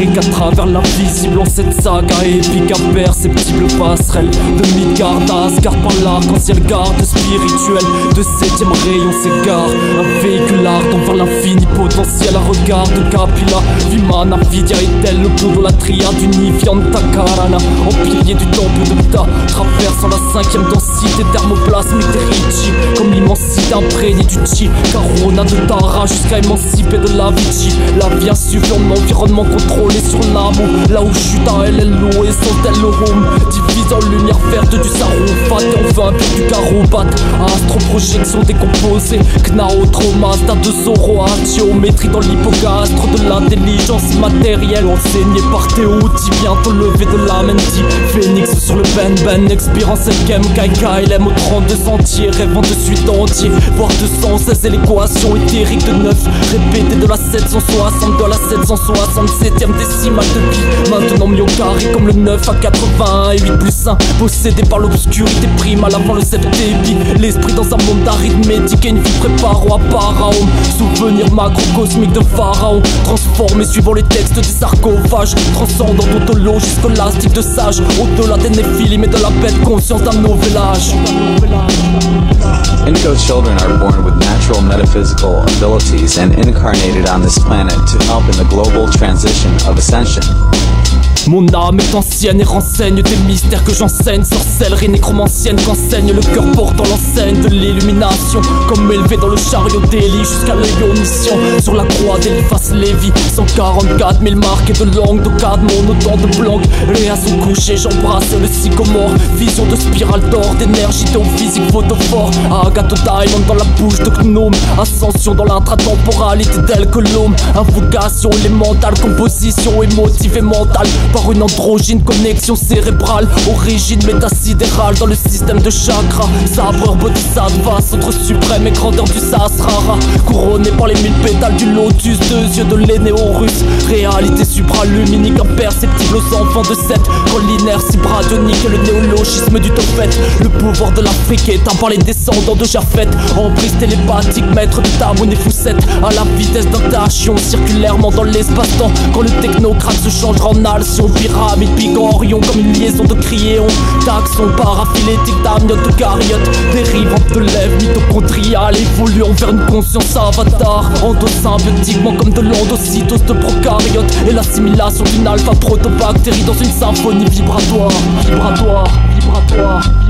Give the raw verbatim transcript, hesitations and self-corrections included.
et qu'à travers l'invisible en cette saga épique imperceptible passerelle de Midgard à Asgard par l'arc-en-ciel garde spirituel de septième rayon s'égare. Un véhicule ardent vers l'infini potentiel, un regard de Capilla Vimana Vidya est-elle le clou de la triade unifiante Takarana, en pilier du temple de Ptah, traversant la cinquième densité thermoplasmique des Ricci, comme l'immensité imprégnée du Chi, Carona de Tara jusqu'à émanciper de la Vici. La vie insuffle en environnement contrôlé sur l'amour, là où chute à elle, elle loue et sont-elles le home, divise en lumière verte du Sarupat et en vaincu du Karobat, astro-projection décomposée, Knao Traumas d'un de Zoro, géométrie dans l'hypogastre de l'intelligence matérielle, enseigné par Théo, dit bientôt levé de la Menti, Phoenix sur le Ben Ben, expirant septième Kaika, il aime au trente-deux sentiers, rêvant de suite entier, voire de cent seize et l'équation éthérique de neuf, répétée de la sept cent soixante, de la sept cent soixante-septième décimale de pi, maintenant mis au carré comme le neuf à quatre-vingt-un et huit plus un, possédé par l'obscurité primale avant le septébi, l'esprit dans un monde arithmétique et une vie prépare au apparent, souvenir macrocosmique de pharaon, transformé suivant les textes des sarcophages, transcendant d'ontologie scolastique de sages, au-delà des néphilim et de la bête conscience d'un nouvel âge. Indigo children are born with natural metaphysical abilities and incarnated on this planet to help in the global transition of ascension. Mon âme est ancienne et renseigne des mystères que j'enseigne, sorcellerie nécromancienne qu'enseigne le cœur portant l'enseigne de l'illumination, comme élevé dans le chariot d'Élie jusqu'à l'émission sur la croix d'Eliphas Lévi. Cent quarante-quatre mille marques de langue de cadmon, autant de blancs et à son coucher j'embrasse le sycomore, vision de spirale d'or, d'énergie théophysique photophore, Agathe Diamond dans la bouche de Gnome, ascension dans l'intratemporalité d'El Colombe, invocation élémentale, composition émotive et mentale par une androgyne connexion cérébrale, origine métasidérale dans le système de chakra, sabreur bodhisattva, centre suprême et grandeur du Sahasrara, couronné par les mille pétales du lotus, deux yeux de l'énéo-russe, réalité supraluminique imperceptible aux enfants de Seth, quand l'inertie bradionique et le néologisme du Tophet, le pouvoir de l'Afrique éteint par les descendants de Japheth, emprise télépathique, maître de Tamoun et Foussette, à la vitesse d'un tachyon circulairement dans l'espace-temps, quand le technocrate se changera en alcyon, pyramide, Pygorion comme une liaison de Kryéon, taxon paraphylétique d'amniote de cariote, dérivante de lèvres mitochondriales, évoluant vers une conscience avatar, endosymbiotiquement comme de l'endocytose de procaryote, et l'assimilation d'une alpha protobactérie dans une symphonie vibratoire, vibratoire, vibratoire.